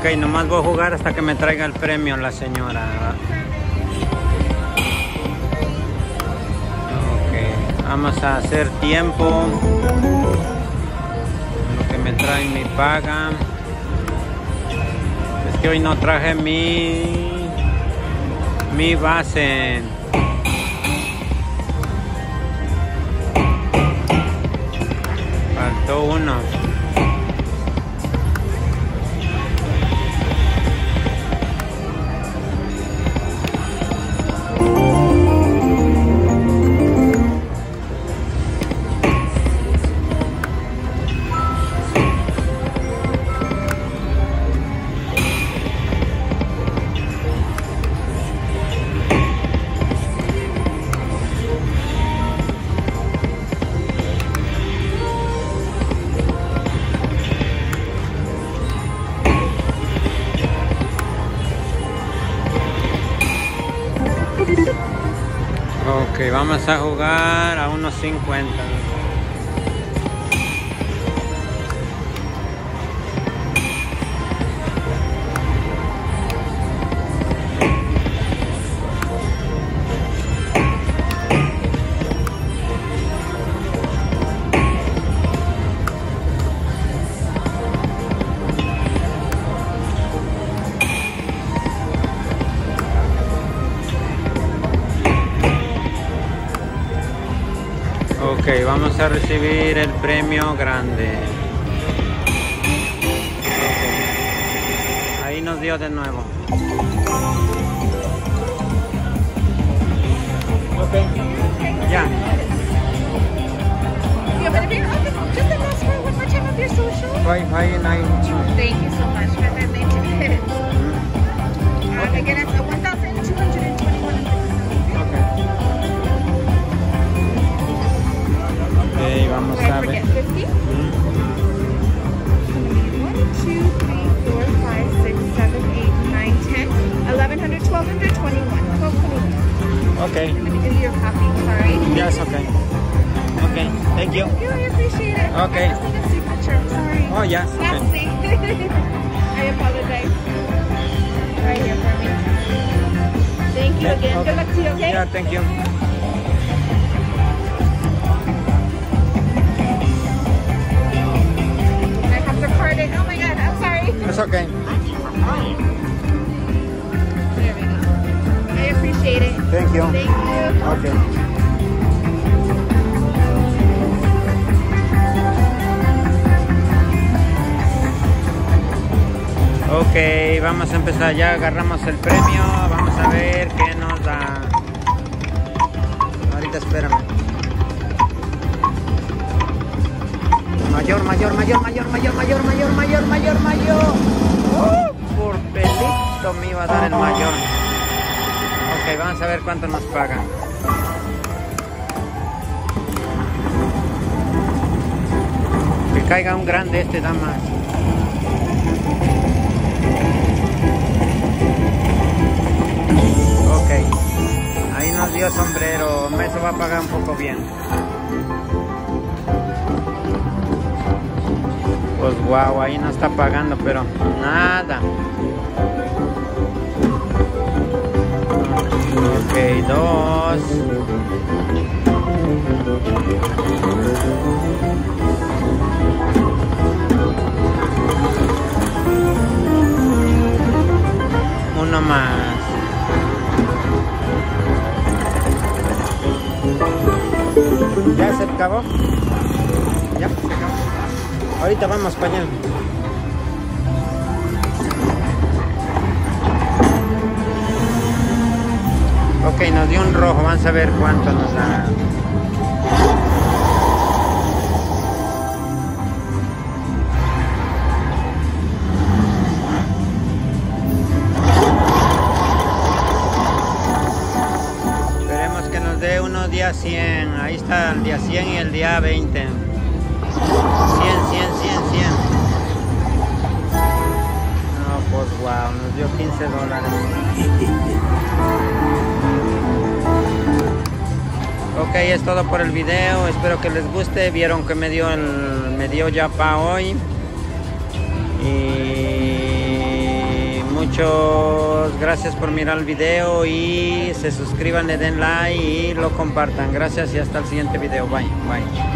Ok, nomás voy a jugar hasta que me traiga el premio la señora. Ok, vamos a hacer tiempo. Lo que me trae mi paga. Es que hoy no traje mi base. Faltó uno. Ok, vamos a jugar a unos 50. Ok, vamos a recibir el premio grande. Okay. Ahí nos dio de nuevo. Ok, ya. Just the last one more time of your social. 5592. Thank you so much. 5592. Again, it's 1,221. Ok, vamos a ver. 50? 1, 2, 3, 4, 5, 6, 7, 8, 9, 10, 1100, 1200, 21. 1221. Okay. Let me give you your copy. Sorry. Yes, okay. Okay, thank you. Thank you, I appreciate it. Okay. I just need a signature. I'm sorry. Oh, yes, okay. Nasty. I apologize. Right here for me. Thank you again. Okay. Good luck to you, okay? Yeah, thank you. I have to card it. Oh my god, I'm sorry. It's okay. There we go. I appreciate it. Thank you. Thank you. Okay. Ok, vamos a empezar, ya agarramos el premio, vamos a ver qué nos da. Ahorita espérame. Mayor. Por pelito me iba a dar el mayor. Ok, vamos a ver cuánto nos pagan. Que caiga un grande este, da más. Ok, ahí nos dio sombrero, eso va a pagar un poco bien. Pues wow, ahí no está pagando, pero nada. Ok, 2. Uno más. ¿Ya se acabó? Ya, se acabó. Ahorita vamos para allá. Ok, nos dio un rojo. Vamos a ver cuánto nos da. Esperemos que nos dé unos días 100. Ahí está el día 100 y el día 20. 100. No, pues wow, nos dio $15. Ok, es todo por el video, espero que les guste. Vieron que me dio ya para hoy. Y Muchas gracias por mirar el video y se suscriban, le den like y lo compartan. Gracias y hasta el siguiente video. Bye, bye.